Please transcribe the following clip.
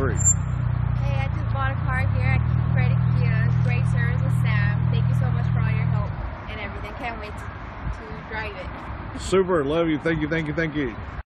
3. Hey, I just bought a car here at Credit Kia. Great service with Sam. Thank you so much for all your help and everything. Can't wait to drive it. Super. Love you. Thank you. Thank you. Thank you.